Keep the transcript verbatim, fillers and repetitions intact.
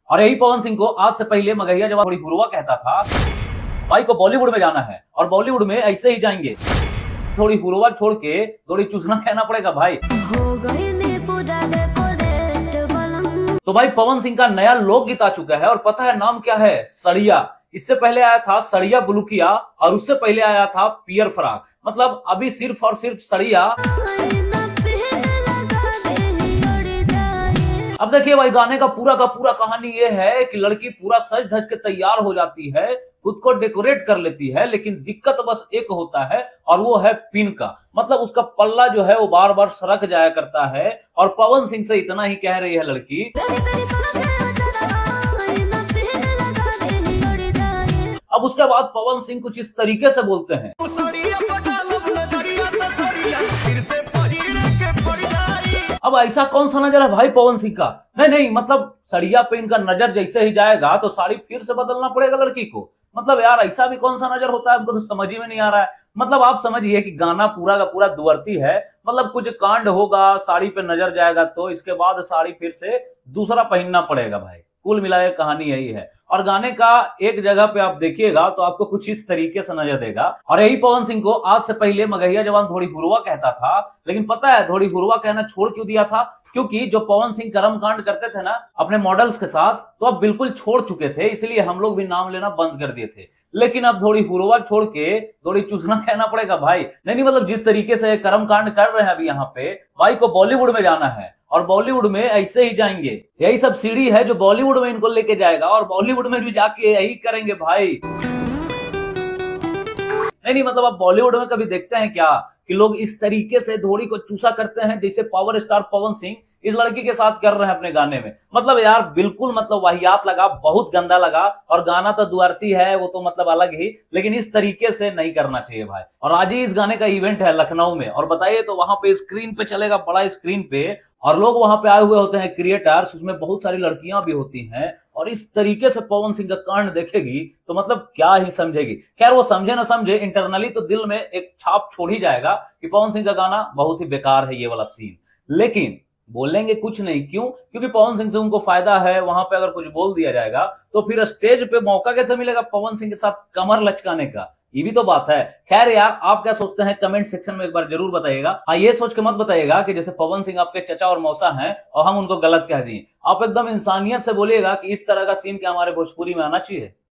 और यही पवन सिंह को आज से पहले मगहिया जब थोड़ी हुरवा कहता था भाई को बॉलीवुड में जाना है और बॉलीवुड में ऐसे ही जाएंगे, थोड़ी हुरवा छोड़ के थोड़ी चूसना कहना पड़ेगा भाई। हो गई तो भाई पवन सिंह का नया लोकगीत आ चुका है और पता है नाम क्या है? सड़िया। इससे पहले आया था सड़िया बुलुकिया और उससे पहले आया था पियर फराक। मतलब अभी सिर्फ और सिर्फ सड़िया। अब देखिए भाई गाने का पूरा का पूरा कहानी ये है कि लड़की पूरा सज धज के तैयार हो जाती है, खुद को डेकोरेट कर लेती है, लेकिन दिक्कत बस एक होता है और वो है पिन का। मतलब उसका पल्ला जो है वो बार बार सरक जाया करता है और पवन सिंह से इतना ही कह रही है लड़की। अब उसके बाद पवन सिंह कुछ इस तरीके से बोलते हैं, अब ऐसा कौन सा नजर है भाई पवन सिंह का? नहीं नहीं मतलब सड़िया पे इनका नजर जैसे ही जाएगा तो साड़ी फिर से बदलना पड़ेगा लड़की को। मतलब यार ऐसा भी कौन सा नजर होता है, हमको तो समझ ही में नहीं आ रहा है। मतलब आप समझिए कि गाना पूरा का पूरा दुअर्ती है। मतलब कुछ कांड होगा, साड़ी पे नजर जाएगा तो इसके बाद साड़ी फिर से दूसरा पहनना पड़ेगा भाई। कुल मिलाए कहानी यही है और गाने का एक जगह पे आप देखिएगा तो आपको कुछ इस तरीके से नजर देगा। और यही पवन सिंह को आज से पहले मगहिया जवान थोड़ी हुरवा कहता था, लेकिन पता है थोड़ी हुरवा कहना छोड़ क्यों दिया था? क्योंकि जो पवन सिंह कर्मकांड करते थे ना अपने मॉडल्स के साथ, तो अब बिल्कुल छोड़ चुके थे, इसलिए हम लोग भी नाम लेना बंद कर दिए थे। लेकिन अब थोड़ी हुरवा छोड़ के थोड़ी चूसना कहना पड़ेगा भाई। नहीं नहीं मतलब जिस तरीके से कर्मकांड कर रहे हैं अभी यहाँ पे, भाई को बॉलीवुड में जाना है और बॉलीवुड में ऐसे ही जाएंगे। यही सब सीढ़ी है जो बॉलीवुड में इनको लेके जाएगा और बॉलीवुड में भी जाके यही करेंगे भाई। नहीं नहीं मतलब आप बॉलीवुड में कभी देखते हैं क्या कि लोग इस तरीके से धोड़ी को चूसा करते हैं जैसे पावर स्टार पवन सिंह इस लड़की के साथ कर रहे हैं अपने गाने में? मतलब यार बिल्कुल मतलब वाहियात लगा, बहुत गंदा लगा। और गाना तो दुआरती है, वो तो मतलब अलग ही, लेकिन इस तरीके से नहीं करना चाहिए भाई। और आज ही इस गाने का इवेंट है लखनऊ में और बताइए तो वहां पे स्क्रीन पे चलेगा, बड़ा स्क्रीन पे, और लोग वहां पे आए हुए होते हैं क्रिएटर्स, उसमें बहुत सारी लड़कियां भी होती हैं। और इस तरीके से पवन सिंह का कांड देखेगी तो मतलब क्या ही समझेगी। खैर वो समझे ना समझे, इंटरनली तो दिल में एक छाप छोड़ ही जाएगा कि पवन सिंह का गाना बहुत ही बेकार है ये वाला सीन। लेकिन बोलेंगे कुछ नहीं, क्यों? क्योंकि पवन सिंह से उनको फायदा है। वहां पे अगर कुछ बोल दिया जाएगा तो फिर स्टेज पे मौका कैसे मिलेगा पवन सिंह के साथ कमर लचकाने का? ये भी तो बात है। खैर यार आप क्या सोचते हैं कमेंट सेक्शन में एक बार जरूर बताइएगा। हाँ ये सोच के मत बताइएगा कि जैसे पवन सिंह आपके चचा और मौसा हैं और हम उनको गलत कह दिए। आप एकदम इंसानियत से बोलिएगा कि इस तरह का सीन क्या हमारे भोजपुरी में आना चाहिए।